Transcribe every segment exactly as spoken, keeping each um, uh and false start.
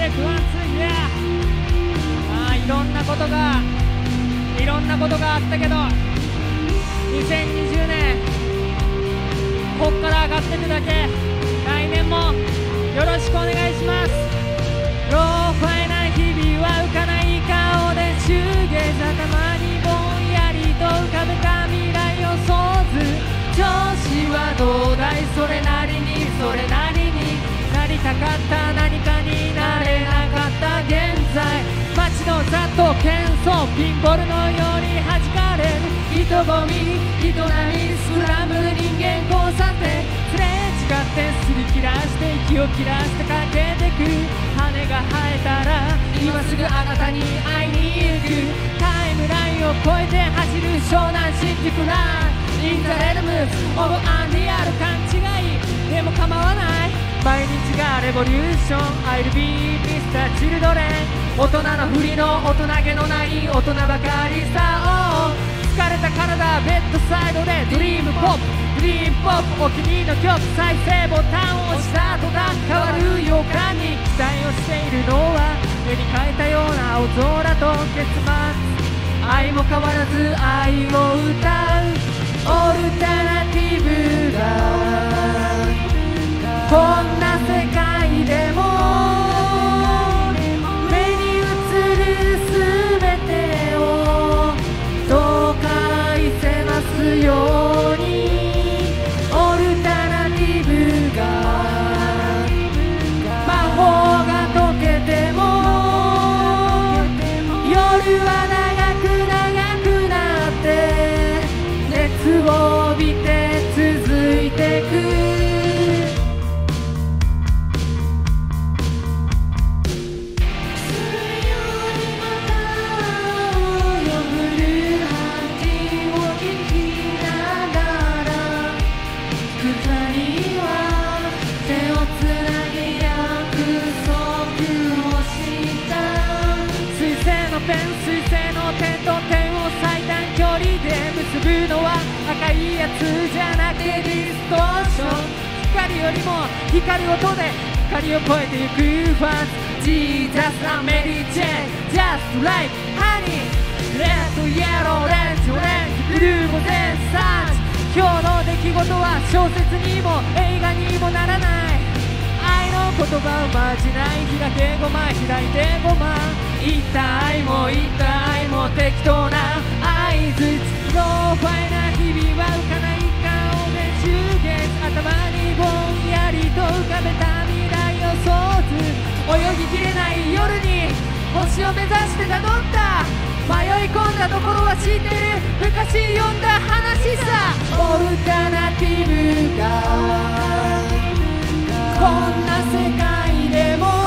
て不安ついて、ああいろんなことがいろんなことがあったけど、にせんにじゅうねんこっから上がっていくだけ。来年もよろしくお願いします。ローファイな日々は浮かない顔でシューゲーズ頭にぼんやりと浮かべた未来予想図。調子はどうだい、それなりにそれなりになりたかった何かになれなかった現在。街のざっと喧騒ピンボールのように弾かれる人混み人波スクランブル人間交差点すれ違ってすり切らして息を切らしてかけてく。羽が生えたら今すぐあなたに会いに行く。タイムラインを越えて走る湘南新宿ランインザレドムオブアンディアル勘違いでも構わない。毎日がレボリューション I'll be ミスター Children 大人のふりの大人げのない大人ばかりさ。疲れた体ベッドサイドでドリームポップドリームポップお気に入りの曲再生ボタンを押した途端変わる予感に期待をしているのは絵に描いたような青空と結末。愛も変わらず愛を歌うオルタナティブがこんな世界でも目に映るすべてをどうかいせますように。オルタナティブが魔法が解けても夜は長く長くなって熱を帯びて続いてく。結ぶのは赤いやつじゃなくてディストーション。光よりも光る音で光を越えてゆくファン Jesus and Mary Jane Just like honey Red Yellow Orange Orange Blue も全さんじ。今日の出来事は小説にも映画にもならない。愛の言葉をまじない開けごま開いてごま言った愛も言った愛も適当な合図。ローファイな日々は浮かない顔でシューゲーズ頭にぼんやりと浮かべた未来予想図。泳ぎきれない夜に星を目指してたどった迷い込んだところは知ってる昔読んだ話さ。オルタナティブがこんな世界でも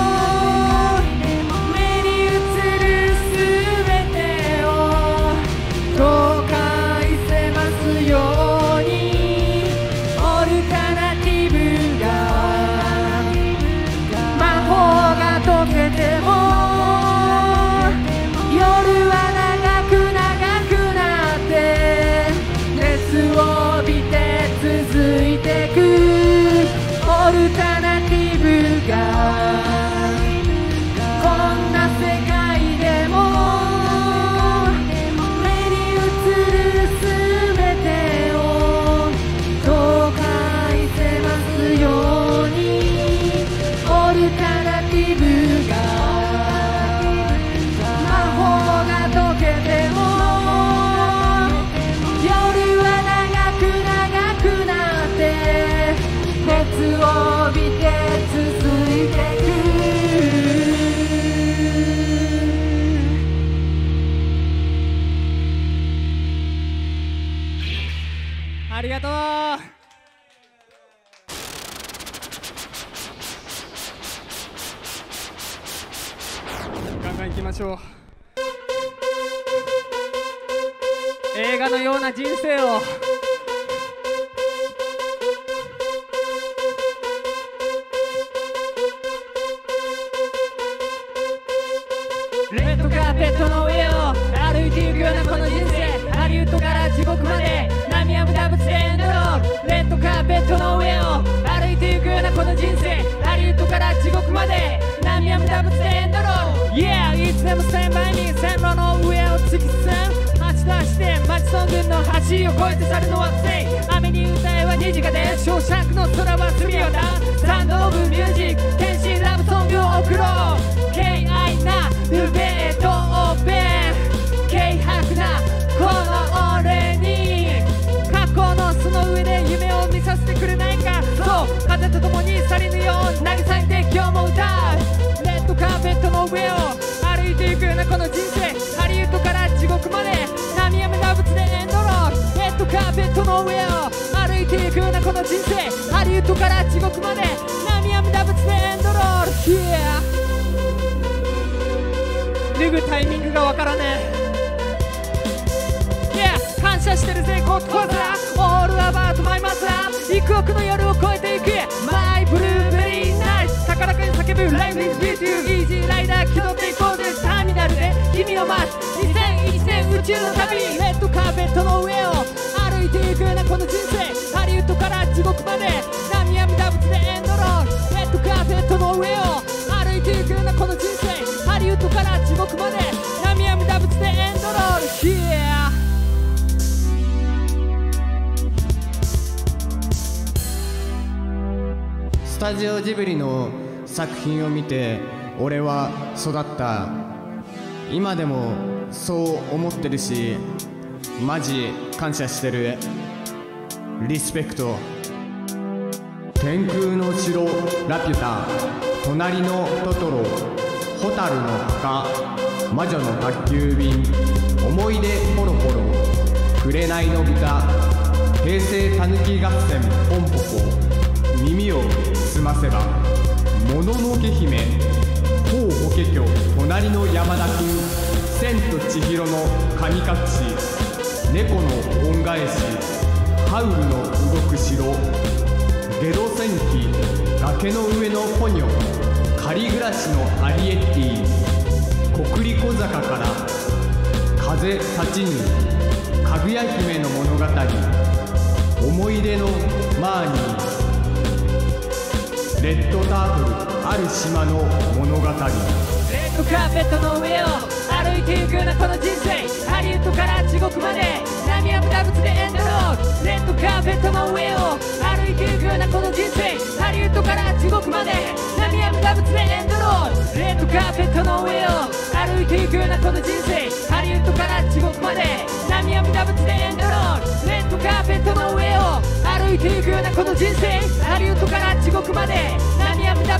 目に映るすべてをどうかいせますように。オルタナティブが魔法が解けても夜は長く長くなって熱を帯びて続いてく。オルタナティブがこんな世界でも目に映るすべてをどうかいせますように。オルタナティブが魔法が解けても夜は長く長くなって熱を帯びて続いてく。ありがとう。ガンガン行きましょう。映画のような人生をレッドカーペットの上を歩いていくようなこの人生。ハリウッドから地獄まで波やむだぶつでエンドロール。レッドカーペットの上を歩いていくようなこの人生。ハリウッドから地獄まで波やむだぶ突き進むはち出してマジソン軍の走りを越えて去るのはせい雨に歌えは虹がでショーシャンクの空は澄みよだサウンドオブミュージック天使ラブソングを送ろう敬愛なルベートオーベン軽薄なこの俺に過去のその上で夢を見させてくれないかそう風と共に去りぬよう慰めて今日も歌うレッドカーペットの上を歩いていくようなこの人生ハリウッドから地獄まで波やめな物でエンドロールレッドカーペットの上を歩いていくようなこの人生ハリウッドから地獄まで波やめな物でエンドロール、yeah、脱ぐタイミングがわからねえ、yeah、感謝してるぜコッコーザオールアバウトマイマザー幾億の夜を越えていくマイブルーベリーナイス高らかに叫ぶライブリーズビートゥーイージーライダー気取っていこうぜターミナルで君を待つにせんいちねん宇宙の旅レッドカーペットの上を歩いていくようなこの人生ハリウッドから地獄まで波やみだぶつでエンドロールレッドカーペットの上を歩いていくようなこの人生ハリウッドから地獄まで波やみだぶつでエンドロール、yeah スタジオジブリの作品を見て俺は育った。今でもそう思ってるしマジ感謝してる。リスペクト。天空の城ラピュタ、隣のトトロ、蛍の墓、魔女の宅急便、思い出ポロポロ、紅の豚、平成たぬき合戦ポンポコ、耳を澄ませば、もののけ姫、ほう法華経、隣の山田くん、千と千尋の神隠し、猫の恩返し、ハウルの動く城、ゲド戦記、崖の上のポニョ、仮暮らしのアリエッティ、コクリコ坂から風立ちぬ、かぐや姫の物語、思い出のマーニー、レッドタートルある島の物語。 レッドカーペットの上を歩いていくようなこの人生、ハリウッドから地獄まで波やむだぶつでエンドロール。レッドカーペットの上を歩いていくようなこの人生、ハリウッドから地獄まで波やむだぶつでエンドロール。レッドカーペットの上を歩いていくようなこの人生、ハリウッドから地獄まで波やむだぶつでエンドロール。レッドカーペットの上を歩いていくようなこの人生、ハリウッドから地獄まで波やむだ